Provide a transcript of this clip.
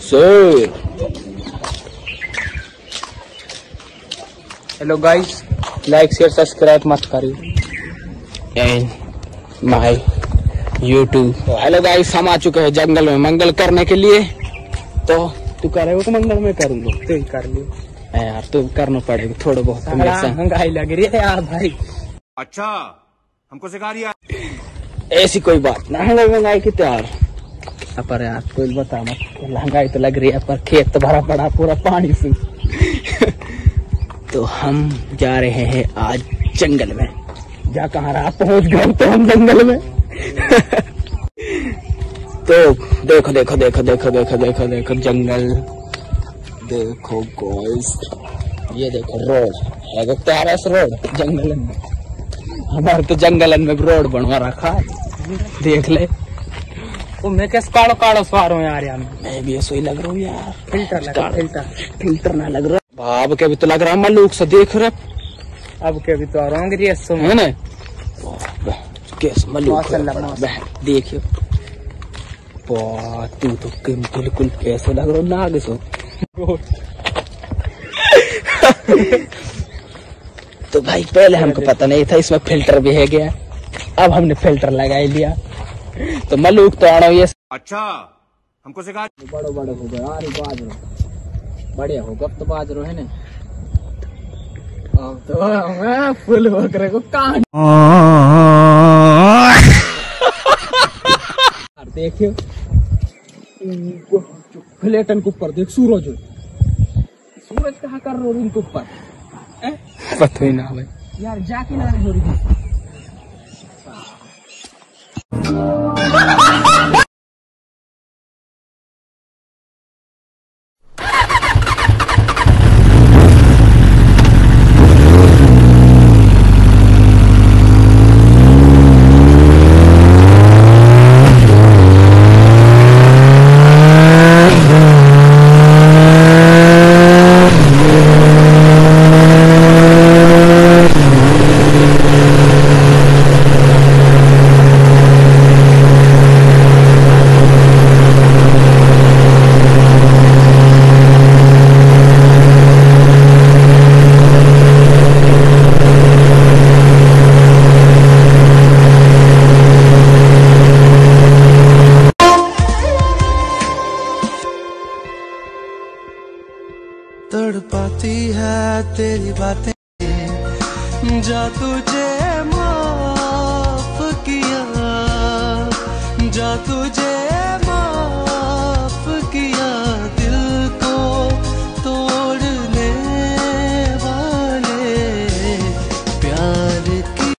शेर। Hello guys, like share subscribe मत करिए and my YouTube. Hello guys, हम आ चुके हैं जंगल में मंगल करने के लिए। तो तू कर रहे हो तो मंगल में करूंगा, तू ही कर लियो यार, तू करना पड़ेगा थोड़ा बहुत। महंगाई लग रही है यार भाई। अच्छा, हमको सिखा दिया। ऐसी कोई बात ना है, महंगाई की त्यार पर यार कोई बता मत, महंगाई तो लग रही है पर खेत तो भरा पड़ा पूरा पानी से। तो हम जा रहे हैं आज जंगल में। जा कहाँ रहा, पहुंच गए तो हम जंगल में। तो देखो देखो देखो देखो देखो देखो देखो जंगल, देखो गाइस, ये देखो रोड है, प्यारा सा रोड जंगल में। हमारे तो जंगल में रोड बनवा रखा है, देख ले। तो मैं कैसे काड़ो काड़ो सवार हूँ यार। मैं भी ऐसा ही लग रहा हूँ यार, फिल्टर लगा, फिल्टर ना लग रहा। बाप के भी तो लग रहा मलूक से, देख रहे अब के भी तो आ रहा है ना, कैसे मलूक देखियो। तू तो बिल्कुल कैसे लग रहा नाग सो। तो भाई पहले हमको पता नहीं था इसमें फिल्टर भी है गया, अब हमने फिल्टर लगा ही लिया। तो मलूक तो आना ये। अच्छा, हमको सिखा। बड़ो बड़ो हो गए यार, बाजरो बढ़िया हो गप तो बाजरो है ना। अब तो फुल बकरे को कान देखियो, प्लेटन के ऊपर देख सूरज, सूरज कहाँ कर रहा उनके ऊपर पता ही ना भाई यार, जाके ना हो रही। तड़पाती है तेरी बातें, जा तुझे माफ किया, जा तुझे